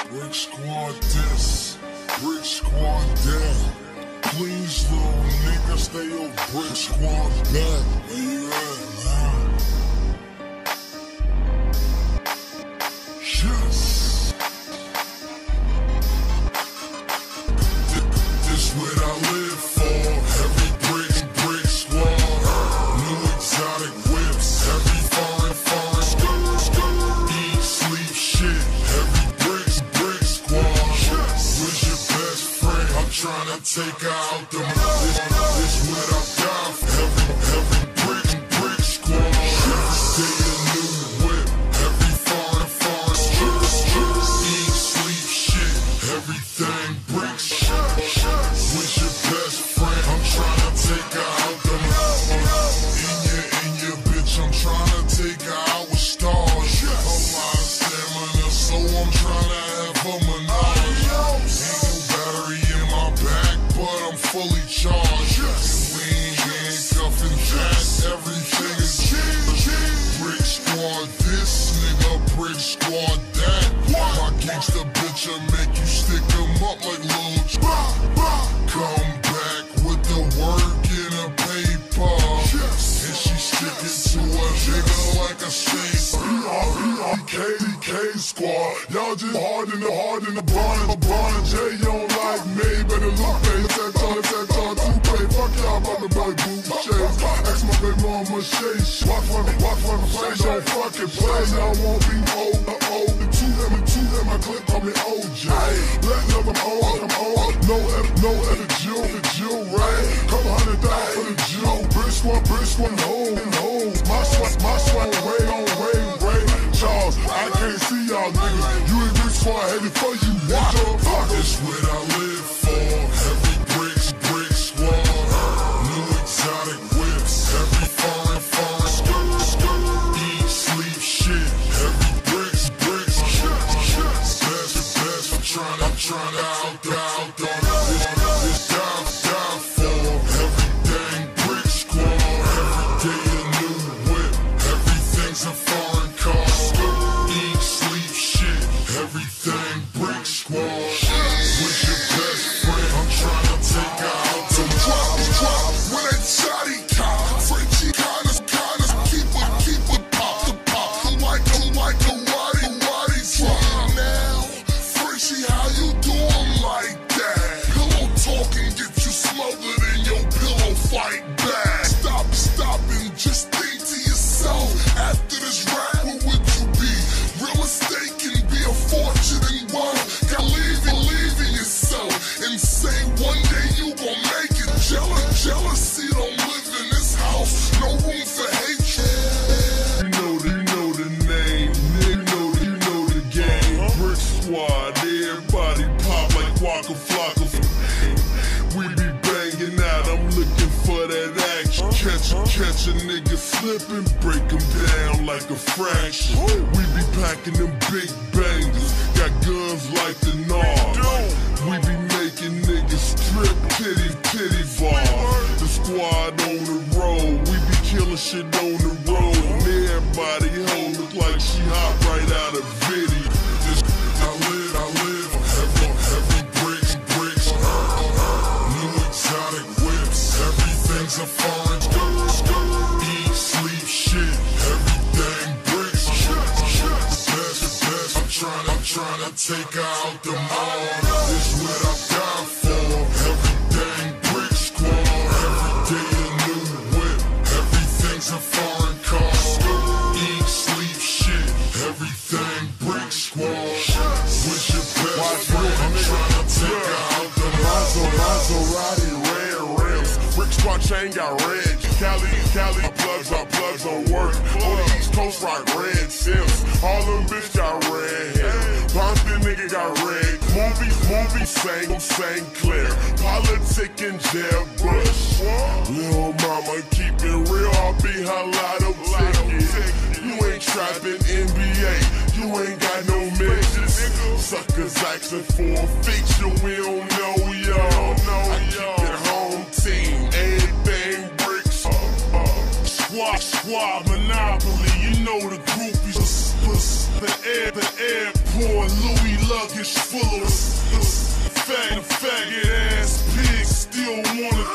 Bricksquad this, Bricksquad that. Please, little nigga, stay on Bricksquad back. Where you at, man? Yes. This what I live for. Heavy Bricksquad. New exotic whips. Heavy foreign skirt. Eat, sleep, shit. Heavy Bricksquad. Who's your best friend? I'm tryna take out the this what I got. Heavy Bricksquad. Stay a new whip. Heavy foreign skirt. Eat, sleep, shit. Everything bricks. Who's your best friend? I'm tryna take out the in your bitch. I'm tryna take her out with stars. A lot of stamina, so I'm tryna have a menage. Ain't no battery in my back, but I'm fully charged. We ain't handcuffing that. Everything is Bricksquad this, nigga, Bricksquad that. My gangsta bitch'll make you stick 'em up like Lil Come back with the work in a paper. And she sticking to a nigga like a safe. DK squad, y'all just hard in the barn. Jay, you don't like me, better look, baby. That's all, two-pay. Fuck y'all about the boy boot chase. Ask my baby mama, shake. Walk from the play, don't fucking play. Y'all won't be old. The two them, my clip call me OJ. Let love I'm old. No other Jill, right? Couple $100 for the Jill. Bricksquad, home. My swag, way. Charles, I can't see y'all niggas. You ain't Bricksquad headed for you. Watch. This what I live for. Heavy Bricksquad. New exotic whips. Heavy foreign skirt. Eat, sleep, shit. Heavy bricks. Best. I'm tryna out this die for. Everything Bricksquad. Every day a new whip. Everything's a foreign car. Eat, sleep, shit. Everything Bricksquad. With your best friend, I'm tryna take her out to drop with a shotty cop. Frenchie kinda keep it pop. Like a waddy drop now. Frenchie, how you doing like that? Pillow talking, get you smothered in your pillow fight back. Stop and just think to yourself. After this rap, what would you be? Real estate can be a fortune and wealth. Got believe in yourself and say one day you gon' make it. Jealousy don't live in this house. No room for hatred. You know the name. You know the game. Bricksquad, everybody pop like Waka, Flocka. We be banging out. I'm looking for that action. Catch a nigga slipping, break him down like a fraction. We be packing them big bangers, got guns like the Nard. We be making niggas strip titty bar. The squad on the road, we be killing shit on the road. And everybody hoe look like she hot right out of video. I live heavy bricks. New exotic whips, everything's a foreign skirt. Eat, sleep, shit, everything bricks. Best. I'm tryna take her out the mall. This what I got for. Everything Bricksquad. Every day a new whip. Everything's a foreign car. Eat, sleep, shit, everything Bricksquad. With your best friend, I'm tryna take her out the mall. Maserati, red rims. Bricksquad chain got red. Cali, plugs on work. On the East Coast, rock red Sims. All them bitch got red hair. Compton nigga got red. Movie, St. Clair. Politic and Jeb Bush. Lil' mama, keep it real. I'll be her lotto ticket. You ain't trapping NBA. You ain't got no midgets. Suckers asking for a feature. We don't know y'all. I keep it home team. Everything bricks. Squad, Monopoly. You know the groupies. The airport, Louis luggage full of faggot ass pigs. Still wanna